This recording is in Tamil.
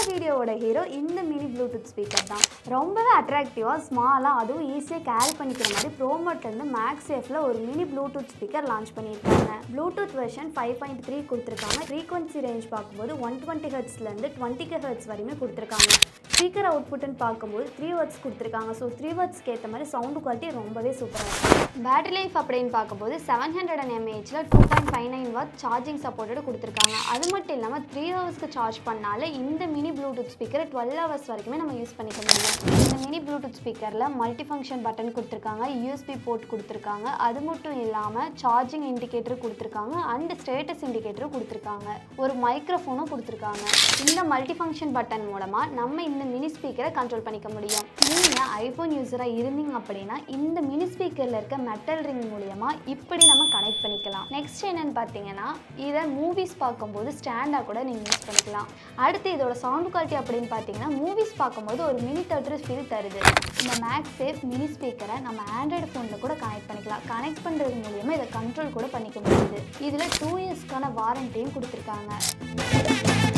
வீடியோவோட ஹீரோ இந்த மினி ப்ளூடூத் ஸ்பீக்கர் தான். ரொம்பவே அட்ராக்டிவாக ஸ்மாலாக அதுவும் ஈஸியாக கேரி பண்ணிக்கிற மாதிரி ப்ரோமோட்லேருந்து மேக்ஸேஃபில் ஒரு மினி ப்ளூடூத் ஸ்பீக்கர் லான்ச் பண்ணியிருக்காங்க. ப்ளூடூத் வெர்ஷன் 5.3 கொடுத்துருக்காங்க. ஃப்ரீக்வன்சி ரேஞ்ச் பார்க்கும்போது 120 ஹெர்ட்ஸ்லேருந்து 20 ஹெர்ட்ஸ் வரையுமே கொடுத்துருக்காங்க. ஸ்பீக்கர் அவுட்புட்னு பார்க்கும்போது 3 வாட்ஸ் கொடுத்துருக்காங்க. ஸோ 3 வாட்ஸ்க்கு ஏற்ற மாதிரி சவுண்டு குவாலிட்டி ரொம்பவே சூப்பராக இருக்கும். பேட்டரி லைஃப் அப்படின்னு பார்க்கும்போது 700 mAhல 2.59 வாட் சார்ஜிங் சப்போர்ட்டோடு கொடுத்துருக்காங்க. அது மட்டும் இல்லாமல் 3 ஹவர்ஸ்க்கு சார்ஜ் பண்ணால இந்த மினி ப்ளூடூத் ஸ்பீக்கரை 12 ஹவர்ஸ் வரைக்குமே நம்ம யூஸ் பண்ணிக்க முடியும். இந்த மினி ப்ளூடூத் ஸ்பீக்கரில் மல்டி ஃபங்க்ஷன் பட்டன் கொடுத்துருக்காங்க, யூஎஸ்பி போர்ட் கொடுத்துருக்காங்க. அது மட்டும் இல்லாமல் சார்ஜிங் இண்டிகேட்டர் கொடுத்துருக்காங்க அண்ட் ஸ்டேட்டஸ் இண்டிகேட்டரும் கொடுத்துருக்காங்க. ஒரு மைக்ரோஃபோனும் கொடுத்துருக்காங்க. இந்த மல்டி ஃபங்க்ஷன் பட்டன் மூலமாக நம்ம இந்த மினி ஸ்பீக்கரை கண்ட்ரோல் பண்ணிக்க முடியும். நீங்கள் ஐஃபோன் யூஸராக இருந்தீங்க அப்படின்னா இந்த மினி ஸ்பீக்கரில் இருக்க மெட்டல் ரிங் மூலமா இப்படி நம்ம கனெக்ட் பண்ணிக்கலாம். நெக்ஸ்ட் என்னன்னு பார்த்தீங்கன்னா இதை மூவிஸ் பார்க்கும்போது ஸ்டாண்டாக கூட நீங்கள் யூஸ் பண்ணிக்கலாம். அடுத்து இதோட சவுண்ட் குவாலிட்டி அப்படின்னு பார்த்தீங்கன்னா மூவிஸ் பார்க்கும்போது ஒரு மினி தேட்டர் ஃபீல் தருது. இந்த மேக்ஸேஃப் மினி ஸ்பீக்கரை நம்ம ஆண்ட்ராய்டு ஃபோனில் கூட கனெக்ட் பண்ணிக்கலாம். கனெக்ட் பண்ணுறது மூலியமாக இதை கண்ட்ரோல் கூட பண்ணிக்க முடியுது. இதில் 2 இயர்ஸ்க்கான வாரண்டியும் கொடுத்துருக்காங்க.